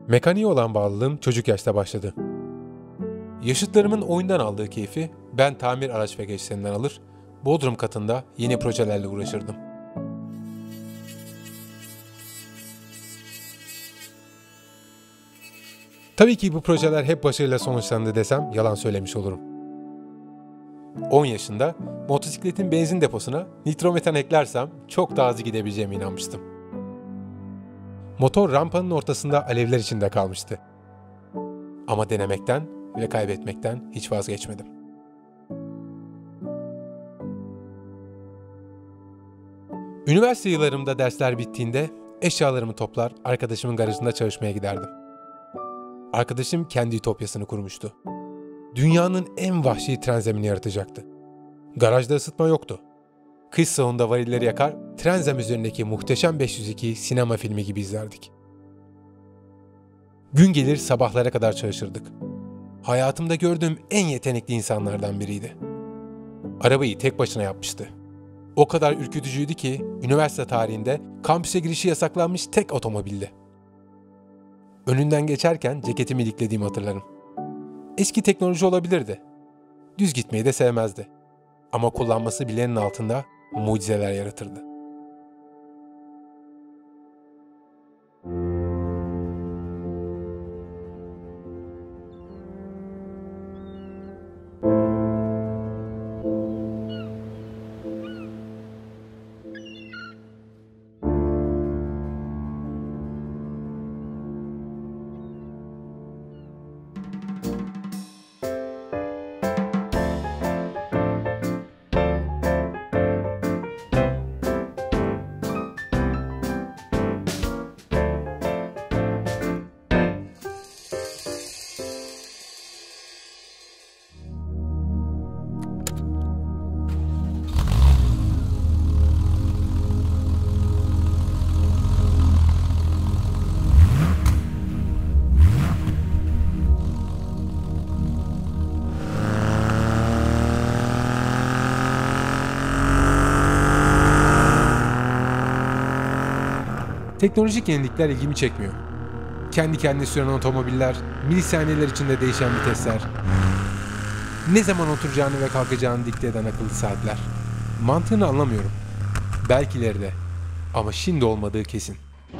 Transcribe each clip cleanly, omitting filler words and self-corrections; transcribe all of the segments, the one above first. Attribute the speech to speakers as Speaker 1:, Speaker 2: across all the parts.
Speaker 1: Mekaniğe olan bağlılığım çocuk yaşta başladı. Yaşıtlarımın oyundan aldığı keyfi ben tamir araç ve gereçlerinden alır, Bodrum katında yeni projelerle uğraşırdım. Tabii ki bu projeler hep başarıyla sonuçlandı desem yalan söylemiş olurum. 10 yaşında motosikletin benzin deposuna nitrometan eklersem çok daha hızlı gidebileceğime inanmıştım. Motor rampanın ortasında alevler içinde kalmıştı. Ama denemekten ve kaybetmekten hiç vazgeçmedim. Üniversite yıllarımda dersler bittiğinde eşyalarımı toplar, arkadaşımın garajında çalışmaya giderdim. Arkadaşım kendi ütopyasını kurmuştu. Dünyanın en vahşi tren zemini yaratacaktı. Garajda ısıtma yoktu. Kış soğuğunda varilleri yakar, tren zemin üzerindeki Muhteşem 502 sinema filmi gibi izlerdik. Gün gelir sabahlara kadar çalışırdık. Hayatımda gördüğüm en yetenekli insanlardan biriydi. Arabayı tek başına yapmıştı. O kadar ürkütücüydü ki üniversite tarihinde kampüse girişi yasaklanmış tek otomobildi. Önünden geçerken ceketimi iliklediğimi hatırlarım. Eski teknoloji olabilirdi. Düz gitmeyi de sevmezdi. Ama kullanması bilenin altında mucizeler yaratırdı. Teknolojik yenilikler ilgimi çekmiyor. Kendi kendine süren otomobiller, milisaniyeler içinde değişen vitesler, ne zaman oturacağını ve kalkacağını dikte eden akıllı saatler. Mantığını anlamıyorum. Belki ileride. Ama şimdi olmadığı kesin.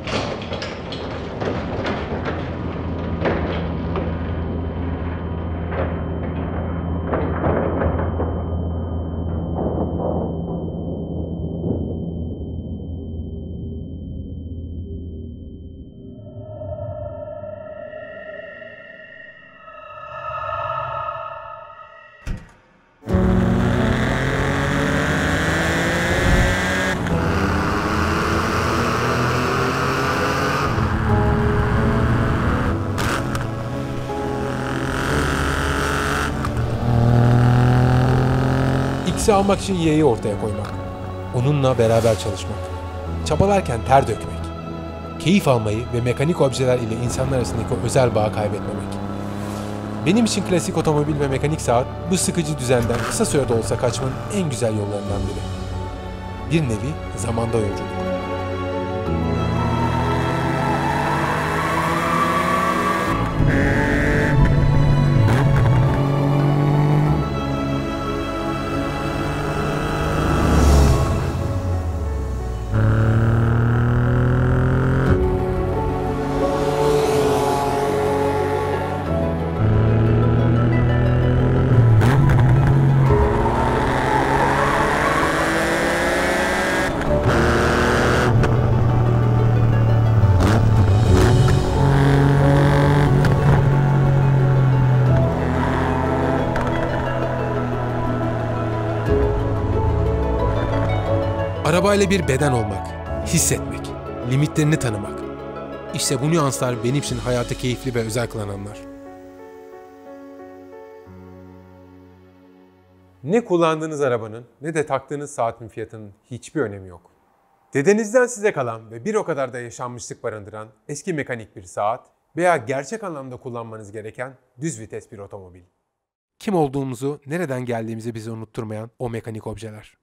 Speaker 1: X'i almak için Y'yi ortaya koymak. Onunla beraber çalışmak. Çabalarken ter dökmek. Keyif almayı ve mekanik objeler ile insanlar arasındaki o özel bağı kaybetmemek. Benim için klasik otomobil ve mekanik saat bu sıkıcı düzenden kısa sürede olsa kaçmanın en güzel yollarından biri. Bir nevi zamanda yolculuk. Arabayla bir beden olmak, hissetmek, limitlerini tanımak. İşte bu nüanslar benim için hayatı keyifli ve özel kılan anlar. Ne kullandığınız arabanın ne de taktığınız saatin fiyatının hiçbir önemi yok. Dedenizden size kalan ve bir o kadar da yaşanmışlık barındıran eski mekanik bir saat veya gerçek anlamda kullanmanız gereken düz vites bir otomobil. Kim olduğumuzu, nereden geldiğimizi bize unutturmayan o mekanik objeler.